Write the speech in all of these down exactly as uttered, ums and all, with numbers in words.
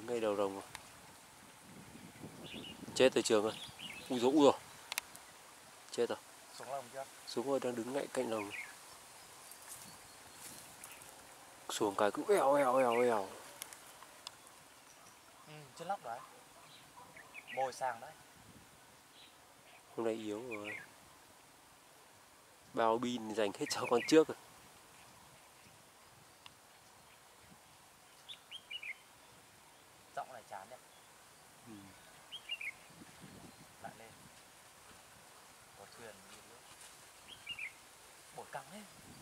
ngay đầu rồng rồi. Chết rồi Trường ơi. Ui dồi, ui rồi. Chết rồi. Xuống lồng chưa? Xuống rồi, đang đứng ngay cạnh lồng. Xuống cái cứ eo eo eo eo. Ừ, trên lóc đấy. Mồi sàng đấy. Hôm nay yếu rồi. Bao pin dành hết cho con trước rồi. Giọng này chán đấy. Ừ. Lại lên. Có thuyền đi nước. Bột căng đấy.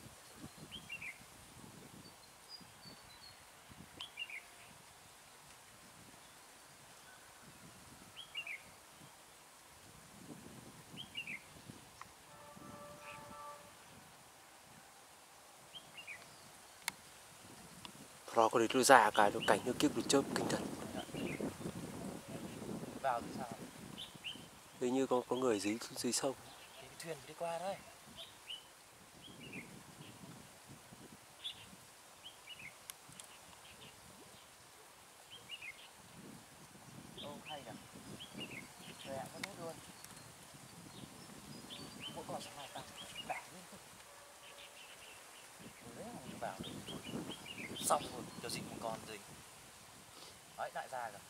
Nó có đấy nó ra cái nó cảnh nó kiếp được chớp kinh thật. Vào thì sao? Hình như có có người dưới dưới sông. Thì cái thuyền đi qua đấy. Ô hay nhỉ. Rẻ có nốt luôn. Mỗi con sang này tăng đẻ liên tục. Rồi đấy mà vào. Xong rồi, kiểu gì cũng còn gì. Đấy, đại gia rồi.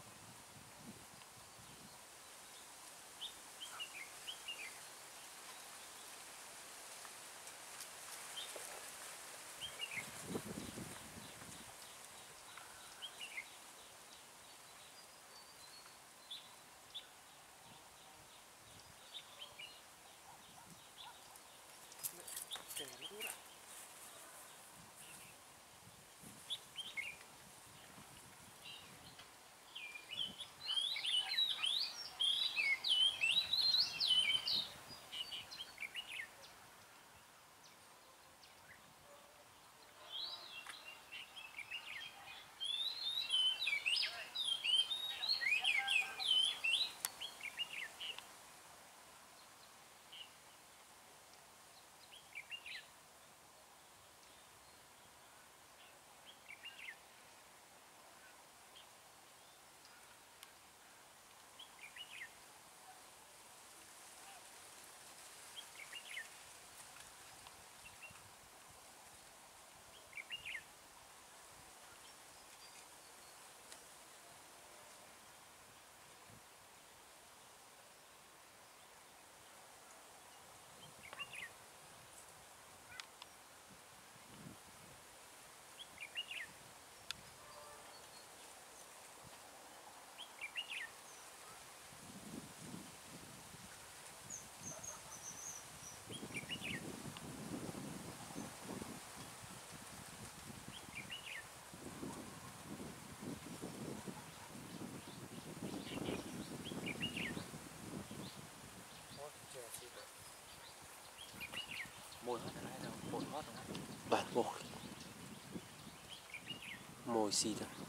Mồi hót ở đây đâu? Mồi hót ở đây. Toàn mồi. Mồi xịt à.